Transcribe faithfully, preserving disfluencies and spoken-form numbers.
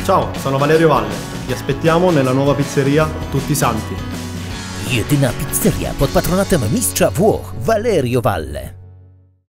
Ciao, sono Valerio Valle. Vi aspettiamo nella nuova pizzeria Tutti i Santi. Jedyna pizzeria pod patronatem mistrza Włoch Valerio Valle.